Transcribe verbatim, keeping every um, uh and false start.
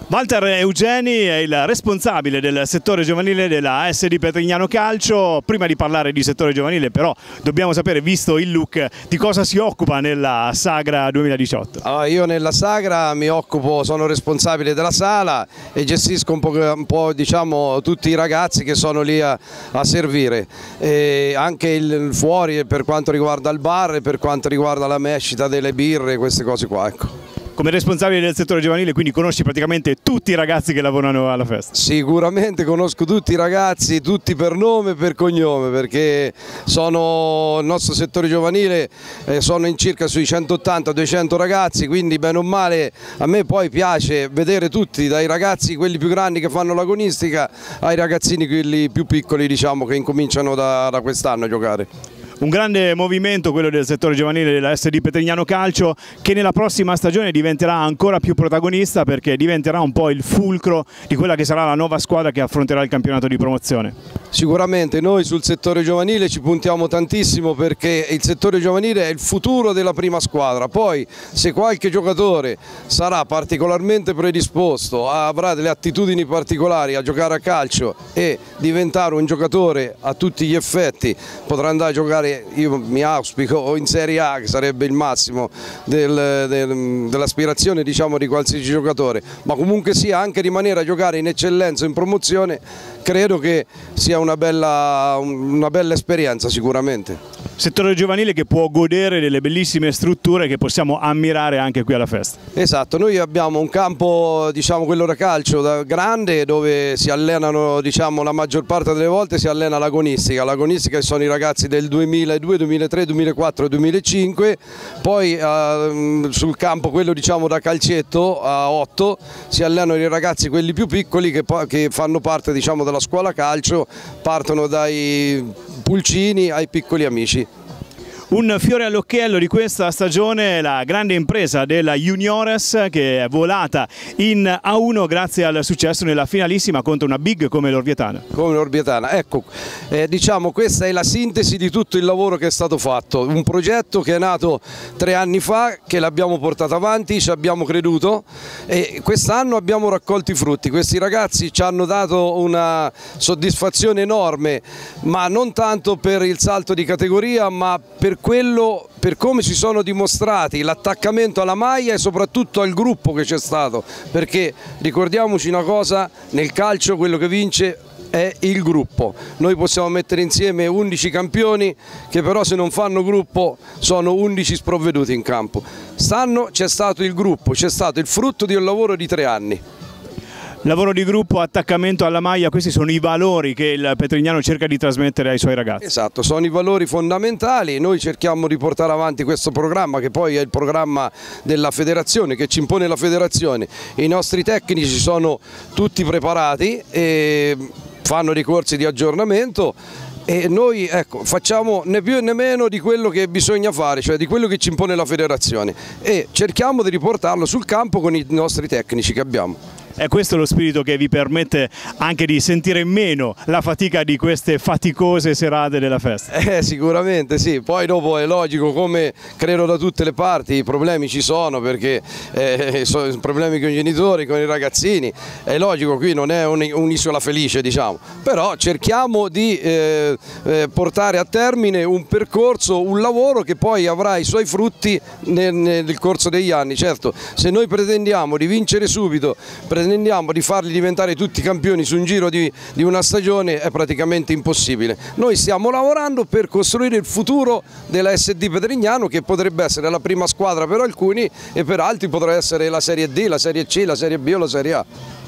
Walter Eugeni è il responsabile del settore giovanile della A S D Petrignano Calcio. Prima di parlare di settore giovanile però dobbiamo sapere, visto il look, di cosa si occupa nella Sagra duemiladiciotto. Allora, io nella Sagra mi occupo, sono responsabile della sala e gestisco un po', un po' diciamo, tutti i ragazzi che sono lì a, a servire, e anche il fuori per quanto riguarda il bar e per quanto riguarda la mescita delle birre, queste cose qua, ecco. Come responsabile del settore giovanile, quindi conosci praticamente tutti i ragazzi che lavorano alla festa? Sicuramente conosco tutti i ragazzi, tutti per nome e per cognome, perché sono, il nostro settore giovanile eh, sono in circa sui centottanta duecento ragazzi, quindi bene o male a me poi piace vedere tutti, dai ragazzi quelli più grandi che fanno l'agonistica ai ragazzini quelli più piccoli, diciamo, che incominciano da, da quest'anno a giocare. Un grande movimento quello del settore giovanile della S D Petrignano Calcio, che nella prossima stagione diventerà ancora più protagonista, perché diventerà un po' il fulcro di quella che sarà la nuova squadra che affronterà il campionato di promozione. Sicuramente noi sul settore giovanile ci puntiamo tantissimo, perché il settore giovanile è il futuro della prima squadra. Poi se qualche giocatore sarà particolarmente predisposto, avrà delle attitudini particolari a giocare a calcio e diventare un giocatore a tutti gli effetti, potrà andare a giocare, io mi auspico, in Serie A, che sarebbe il massimo del, del, dell'aspirazione, diciamo, di qualsiasi giocatore, ma comunque sia anche rimanere a giocare in eccellenza in promozione, credo che sia una bella, una bella esperienza sicuramente. Settore giovanile che può godere delle bellissime strutture che possiamo ammirare anche qui alla festa. Esatto, noi abbiamo un campo, diciamo quello da calcio, da grande, dove si allenano, diciamo, la maggior parte delle volte si allena l'agonistica. L'agonistica sono i ragazzi del duemiladue, duemilatré, duemilaquattro, duemilacinque, poi eh, sul campo quello, diciamo, da calcetto a otto si allenano i ragazzi quelli più piccoli che, che fanno parte, diciamo, della scuola calcio, partono dai pulcini ai piccoli amici. Un fiore all'occhiello di questa stagione, la grande impresa della Juniores, che è volata in A uno grazie al successo nella finalissima contro una big come l'Orvietana. Come l'Orvietana, ecco, eh, diciamo questa è la sintesi di tutto il lavoro che è stato fatto, un progetto che è nato tre anni fa, che l'abbiamo portato avanti, ci abbiamo creduto e quest'anno abbiamo raccolto i frutti. Questi ragazzi ci hanno dato una soddisfazione enorme, ma non tanto per il salto di categoria, ma per quello, per come si sono dimostrati, l'attaccamento alla maglia e soprattutto al gruppo che c'è stato, perché ricordiamoci una cosa, nel calcio quello che vince è il gruppo. Noi possiamo mettere insieme undici campioni che però se non fanno gruppo sono undici sprovveduti in campo. Quest'anno c'è stato il gruppo, c'è stato il frutto di un lavoro di tre anni. Lavoro di gruppo, attaccamento alla maglia, questi sono i valori che il Petrignano cerca di trasmettere ai suoi ragazzi. Esatto, sono i valori fondamentali, noi cerchiamo di portare avanti questo programma che poi è il programma della federazione, che ci impone la federazione. I nostri tecnici sono tutti preparati e fanno dei corsi di aggiornamento e noi, ecco, facciamo né più né meno di quello che bisogna fare, cioè di quello che ci impone la federazione, e cerchiamo di riportarlo sul campo con i nostri tecnici che abbiamo. È questo lo spirito che vi permette anche di sentire meno la fatica di queste faticose serate della festa? Eh, sicuramente sì, poi dopo è logico, come credo da tutte le parti, i problemi ci sono, perché eh, sono problemi con i genitori, con i ragazzini, è logico, qui non è un'isola felice, diciamo, però cerchiamo di eh, eh, portare a termine un percorso, un lavoro che poi avrà i suoi frutti nel, nel corso degli anni. Certo, se noi pretendiamo di vincere subito, pretendiamo di farli diventare tutti campioni su un giro di, di una stagione, è praticamente impossibile. Noi stiamo lavorando per costruire il futuro della S D Petrignano, che potrebbe essere la prima squadra per alcuni e per altri potrà essere la Serie D, la Serie C, la Serie B o la Serie A.